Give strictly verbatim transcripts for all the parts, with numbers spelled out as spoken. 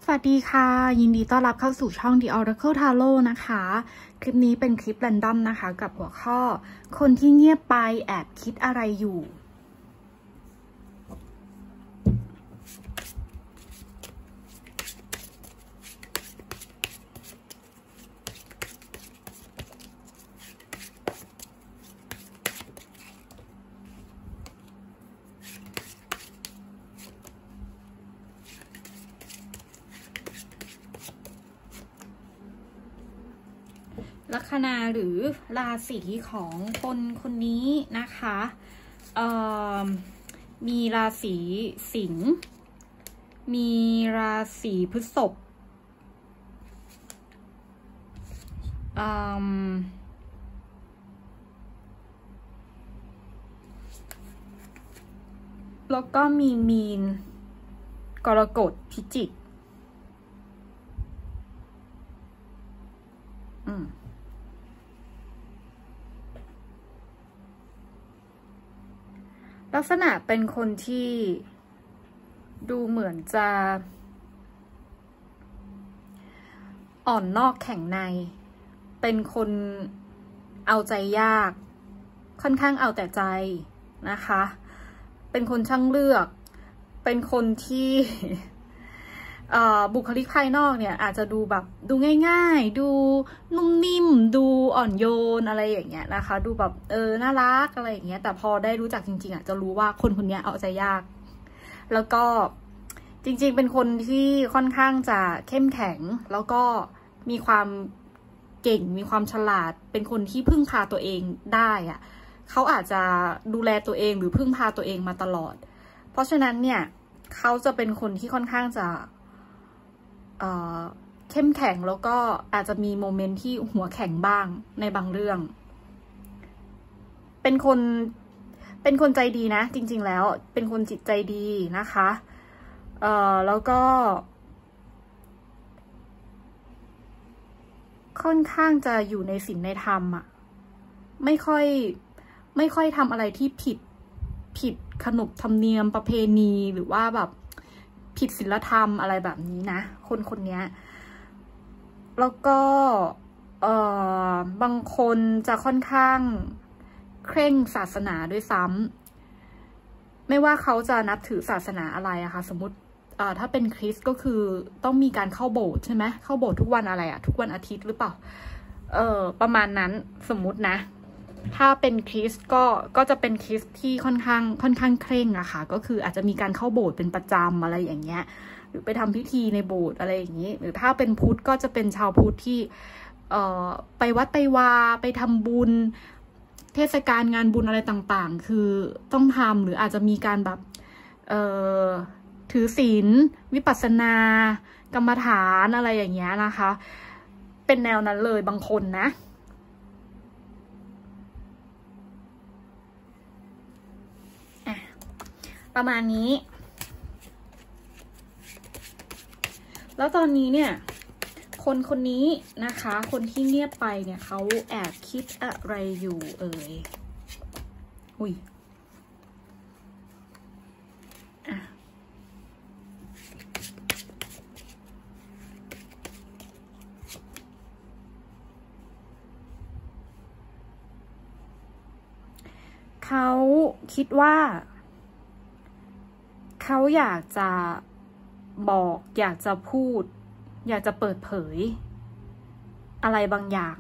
สวัสดีค่ะยินดีต้อนรับเข้าสู่ช่อง The Oracle Tarot นะคะคลิปนี้เป็นคลิปแรนดอมนะคะกับหัวข้อคนที่เงียบไปแอบคิดอะไรอยู่ลัคนาหรือราศีของคนคนนี้นะคะมีราศีสิงห์มีราศีพฤษภแล้วก็มีมีนกรกฎพิจิกอืมลักษณะเป็นคนที่ดูเหมือนจะอ่อนนอกแข็งในเป็นคนเอาใจยากค่อนข้างเอาแต่ใจนะคะเป็นคนช่างเลือกเป็นคนที่บุคลิกภายนอกเนี่ยอาจจะดูแบบดูง่ายๆดูนุ่มนิ่มดูอ่อนโยนอะไรอย่างเงี้ยนะคะดูแบบเออน่ารักอะไรอย่างเงี้ยแต่พอได้รู้จักจริงๆอ่ะจะรู้ว่าคนคนนี้เอาใจยากแล้วก็จริงๆเป็นคนที่ค่อนข้างจะเข้มแข็งแล้วก็มีความเก่งมีความฉลาดเป็นคนที่พึ่งพาตัวเองได้อ่ะเขาอาจจะดูแลตัวเองหรือพึ่งพาตัวเองมาตลอดเพราะฉะนั้นเนี่ยเขาจะเป็นคนที่ค่อนข้างจะเข้มแข็งแล้วก็อาจจะมีโมเมนต์ที่หัวแข็งบ้างในบางเรื่องเป็นคนเป็นคนใจดีนะจริงๆแล้วเป็นคนจิตใจดีนะคะเอ่อแล้วก็ค่อนข้างจะอยู่ในศีลในธรรมอ่ะไม่ค่อยไม่ค่อยทำอะไรที่ผิดผิดขนบธรรมเนียมประเพณีหรือว่าแบบผิดศีลธรรมอะไรแบบนี้นะคนคนนี้แล้วก็เอ่อบางคนจะค่อนข้างเคร่งศาสนาด้วยซ้ำไม่ว่าเขาจะนับถือศาสนาอะไรอะค่ะสมมติเอ่อถ้าเป็นคริสต์ก็คือต้องมีการเข้าโบสถ์ใช่ไหมเข้าโบสถ์ทุกวันอะไรอะทุกวันอาทิตย์หรือเปล่าเออประมาณนั้นสมมุตินะถ้าเป็นคริสต์ก็ก็จะเป็นคริสต์ที่ค่อนข้างค่อนข้างเคร่งอะค่ะก็คืออาจจะมีการเข้าโบสถ์เป็นประจำอะไรอย่างเงี้ยหรือไปทำพิธีในโบสถ์อะไรอย่างนี้หรือถ้าเป็นพุทธก็จะเป็นชาวพุทธที่เอ่อไปวัดไปวาไปทำบุญเทศกาลงานบุญอะไรต่างๆคือต้องทำหรืออาจจะมีการแบบเอ่อถือศีลวิปัสสนากรรมฐานอะไรอย่างเงี้ยนะคะเป็นแนวนั้นเลยบางคนนะประมาณนี้แล้วตอนนี้เนี่ยคนคนนี้นะคะคนที่เงียบไปเนี่ยเขาแอบคิดอะไรอยู่เอ่ยอุ้ยอ่ะเขาคิดว่าเขาอยากจะบอกอยากจะพูดอยากจะเปิดเผยอะไรบางอย่าง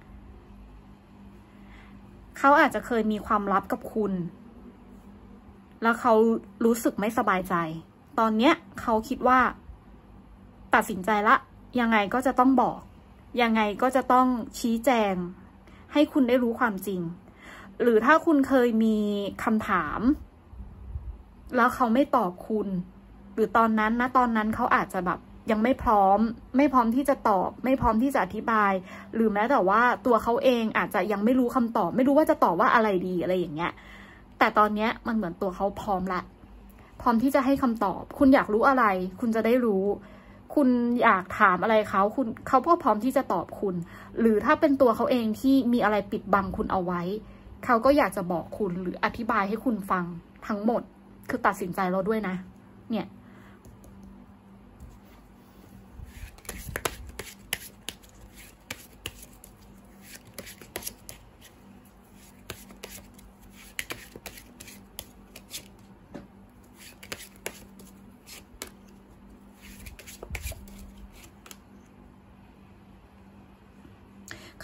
เขาอาจจะเคยมีความลับกับคุณแล้วเขารู้สึกไม่สบายใจตอนเนี้ยเขาคิดว่าตัดสินใจละยังไงก็จะต้องบอกยังไงก็จะต้องชี้แจงให้คุณได้รู้ความจริงหรือถ้าคุณเคยมีคำถามแล้วเขาไม่ตอบคุณหรือตอนนั้นนะตอนนั้นเขาอาจจะแบบยังไม่พร้อมไม่พร้อมที่จะตอบไม่พร้อมที่จะอธิบายหรือแม้แต่ว่าตัวเขาเองอาจจะยังไม่รู้คำตอบไม่รู้ว่าจะตอบว่าอะไรดีอะไรอย่างเงี้ยแต่ตอนเนี้ยมันเหมือนตัวเขาพร้อมละพร้อมที่จะให้คำตอบคุณอยากรู้อะไรคุณจะได้รู้คุณอยากถามอะไรเขาคุณเขาก็พร้อมที่จะตอบคุณหรือถ้าเป็นตัวเขาเองที่มีอะไรปิดบังคุณเอาไว้เขาก็อยากจะบอกคุณหรืออธิบายให้คุณฟังทั้งหมดคือตัดสินใจเราด้วยนะเนี่ย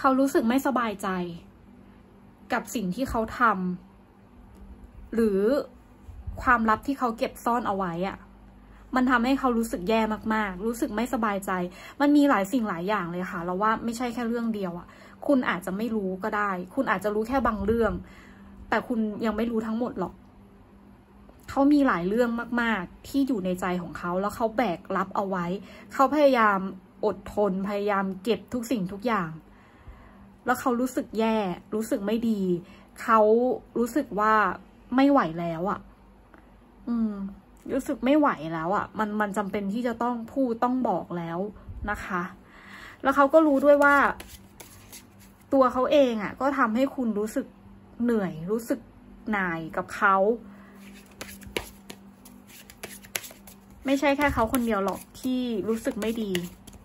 เขารู้สึกไม่สบายใจกับสิ่งที่เขาทำหรือความลับที่เขาเก็บซ่อนเอาไว้อะมันทำให้เขารู้สึกแย่มากๆรู้สึกไม่สบายใจมันมีหลายสิ่งหลายอย่างเลยค่ะเราว่าไม่ใช่แค่เรื่องเดียวอะคุณอาจจะไม่รู้ก็ได้คุณอาจจะรู้แค่บางเรื่องแต่คุณยังไม่รู้ทั้งหมดหรอกเขามีหลายเรื่องมากๆที่อยู่ในใจของเขาแล้วเขาแบกรับเอาไว้เขาพยายามอดทนพยายามเก็บทุกสิ่งทุกอย่างแล้วเขารู้สึกแย่รู้สึกไม่ดีเขารู้สึกว่าไม่ไหวแล้วอ่ะอืมรู้สึกไม่ไหวแล้วอ่ะมันมันจำเป็นที่จะต้องพูดต้องบอกแล้วนะคะแล้วเขาก็รู้ด้วยว่าตัวเขาเองอ่ะก็ทำให้คุณรู้สึกเหนื่อยรู้สึกหน่ายกับเขาไม่ใช่แค่เขาคนเดียวหรอกที่รู้สึกไม่ดี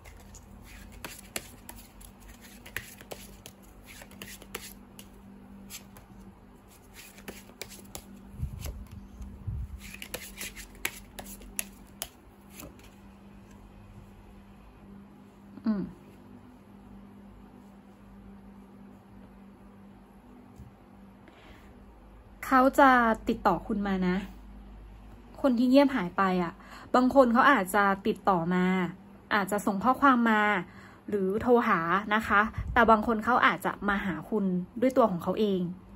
อืมเขาจะติดต่อคุณมานะคนที่เงียบหายไปอ่ะบางคนเขาอาจจะติดต่อมาอาจจะส่งข้อความมาหรือโทรหานะคะแต่บางคนเขาอาจจะมาหาคุณด้วยตัวของเขาเอง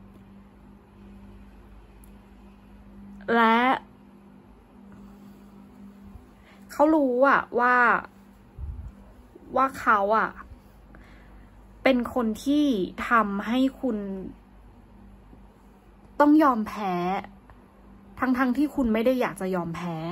และเขารู้อ่ะว่าว่าเขาอ่ะเป็นคนที่ทำให้คุณต้องยอมแพ้ทั้งๆ ท, ที่คุณไม่ได้อยากจะยอมแพ้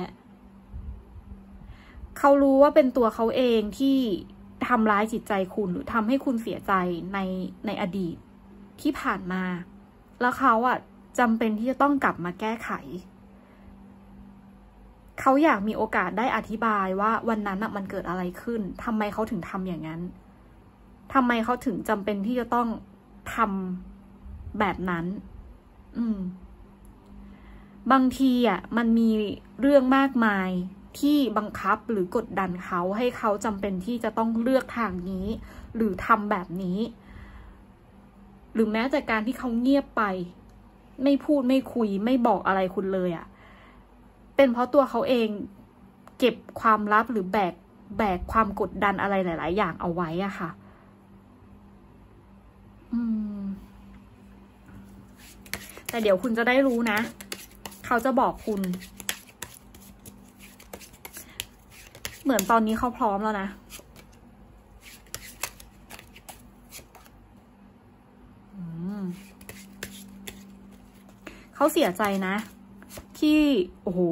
เขารู้ว่าเป็นตัวเขาเองที่ทำร้ายจิตใจคุณหรือทำให้คุณเสียใจในในอดีตที่ผ่านมาแล้วเขาอ่ะจำเป็นที่จะต้องกลับมาแก้ไขเขาอยากมีโอกาสได้อธิบายว่าวันนั้นอ่ะมันเกิดอะไรขึ้นทำไมเขาถึงทำอย่างนั้นทำไมเขาถึงจำเป็นที่จะต้องทำแบบนั้นอืมบางทีอ่ะมันมีเรื่องมากมายที่บังคับหรือกดดันเขาให้เขาจำเป็นที่จะต้องเลือกทางนี้หรือทำแบบนี้หรือแม้แต่การที่เขาเงียบไปไม่พูดไม่คุยไม่บอกอะไรคุณเลยอ่ะเป็นเพราะตัวเขาเองเก็บความลับหรือแบกแบกความกดดันอะไรหลายๆอย่างเอาไว้อะค่ะอืมแต่เดี๋ยวคุณจะได้รู้นะเขาจะบอกคุณเหมือนตอนนี้เขาพร้อมแล้วนะเขาเสียใจนะที่โอ้โห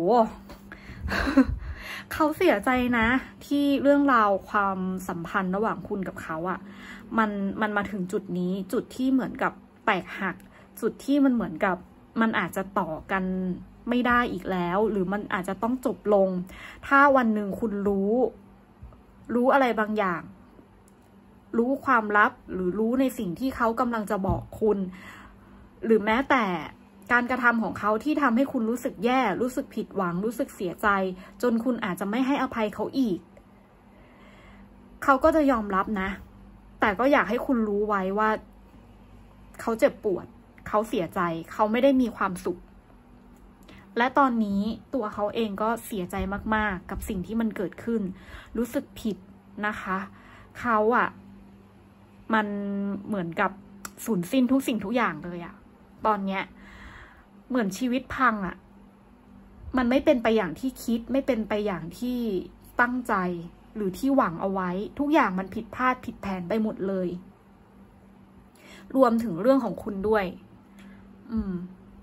เขาเสียใจนะที่เรื่องราวความสัมพันธ์ระหว่างคุณกับเขาอะมันมันมาถึงจุดนี้จุดที่เหมือนกับแตกหักจุดที่มันเหมือนกับมันอาจจะต่อกันไม่ได้อีกแล้วหรือมันอาจจะต้องจบลงถ้าวันหนึ่งคุณรู้รู้อะไรบางอย่างรู้ความลับหรือรู้ในสิ่งที่เขากำลังจะบอกคุณหรือแม้แต่การกระทำของเขาที่ทำให้คุณรู้สึกแย่รู้สึกผิดหวังรู้สึกเสียใจจนคุณอาจจะไม่ให้อภัยเขาอีกเขาก็จะยอมรับนะแต่ก็อยากให้คุณรู้ไว้ว่าเขาเจ็บปวดเขาเสียใจเขาไม่ได้มีความสุขและตอนนี้ตัวเขาเองก็เสียใจมากๆกับสิ่งที่มันเกิดขึ้นรู้สึกผิดนะคะเขาอะมันเหมือนกับสูญสิ้นทุกสิ่งทุกอย่างเลยอะตอนเนี้ยเหมือนชีวิตพังอะมันไม่เป็นไปอย่างที่คิดไม่เป็นไปอย่างที่ตั้งใจหรือที่หวังเอาไว้ทุกอย่างมันผิดพลาดผิดแผนไปหมดเลยรวมถึงเรื่องของคุณด้วยอืม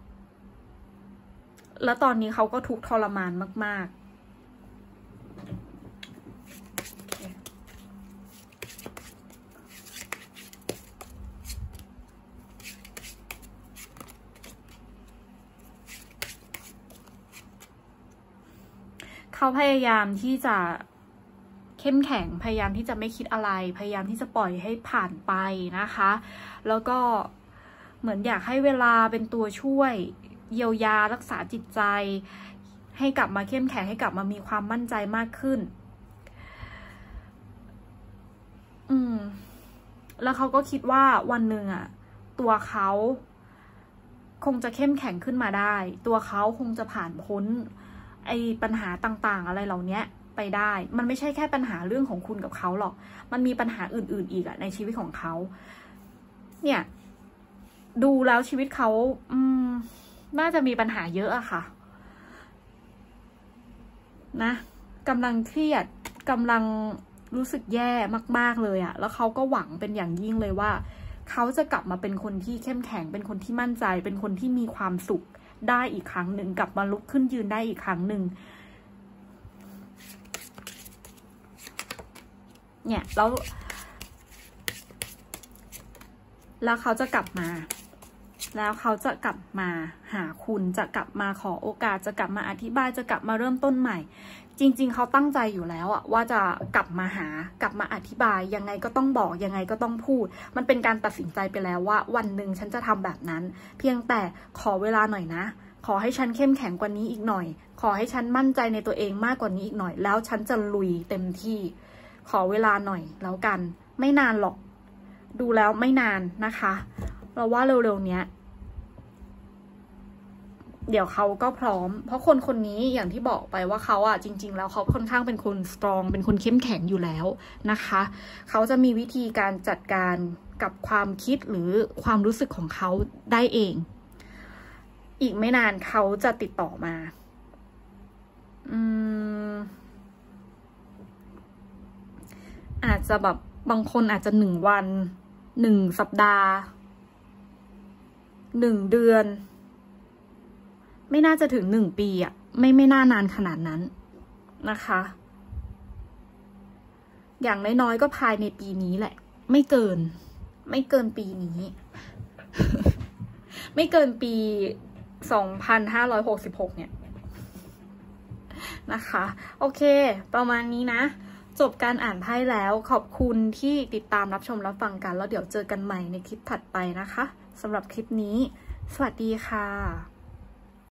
แล้วตอนนี้เขาก็ทุกข์ทรมานมากๆเขาพยายามที่จะเข้มแข็งพยายามที่จะไม่คิดอะไรพยายามที่จะปล่อยให้ผ่านไปนะคะแล้วก็เหมือนอยากให้เวลาเป็นตัวช่วยเยียวยารักษาจิตใจให้กลับมาเข้มแข็งให้กลับมามีความมั่นใจมากขึ้นอืมแล้วเขาก็คิดว่าวันหนึ่งอะตัวเขาคงจะเข้มแข็งขึ้นมาได้ตัวเขาคงจะผ่านพ้นไอ้ปัญหาต่างๆอะไรเหล่านี้ไปได้มันไม่ใช่แค่ปัญหาเรื่องของคุณกับเขาหรอกมันมีปัญหาอื่นๆอีกอะในชีวิตของเขาเนี่ยดูแล้วชีวิตเขาอืมน่าจะมีปัญหาเยอะอะค่ะนะกำลังเครียดกำลังรู้สึกแย่มากๆเลยอะแล้วเขาก็หวังเป็นอย่างยิ่งเลยว่าเขาจะกลับมาเป็นคนที่เข้มแข็งเป็นคนที่มั่นใจเป็นคนที่มีความสุขได้อีกครั้งหนึ่งกลับมาลุกขึ้นยืนได้อีกครั้งหนึ่งเนี่ยแล้วแล้วเขาจะกลับมาแล้วเขาจะกลับมาหาคุณจะกลับมาขอโอกาสจะกลับมาอธิบายจะกลับมาเริ่มต้นใหม่จริงๆเขาตั้งใจอยู่แล้วอะว่าจะกลับมาหากลับมาอธิบายยังไงก็ต้องบอกยังไงก็ต้องพูดมันเป็นการตัดสินใจไปแล้วว่าวันหนึ่งฉันจะทำแบบนั้นเพียงแต่ขอเวลาหน่อยนะขอให้ฉันเข้มแข็งกว่านี้อีกหน่อยขอให้ฉันมั่นใจในตัวเองมากกว่านี้อีกหน่อยแล้วฉันจะลุยเต็มที่ขอเวลาหน่อยแล้วกันไม่นานหรอกดูแล้วไม่นานนะคะเราว่าเร็วๆเนี้ยเดี๋ยวเขาก็พร้อมเพราะคนคนนี้อย่างที่บอกไปว่าเขาอะจริงๆแล้วเขาค่อนข้างเป็นคนสตรองเป็นคนเข้มแข็งอยู่แล้วนะคะเขาจะมีวิธีการจัดการกับความคิดหรือความรู้สึกของเขาได้เองอีกไม่นานเขาจะติดต่อมาอืมอาจจะแบบบางคนอาจจะหนึ่งวันหนึ่งสัปดาห์หนึ่งเดือนไม่น่าจะถึงหนึ่งปีอะไม่ไม่น่านานขนาดนั้นนะคะอย่างน้อยๆก็ภายในปีนี้แหละไม่เกินไม่เกินปีนี้ ไม่เกินปีสองพันห้าร้อยหกสิบหกเนี่ยนะคะโอเคประมาณนี้นะจบการอ่านไพ่แล้วขอบคุณที่ติดตามรับชมรับฟังกันแล้วเดี๋ยวเจอกันใหม่ในคลิปถัดไปนะคะสำหรับคลิปนี้สวัสดีค่ะ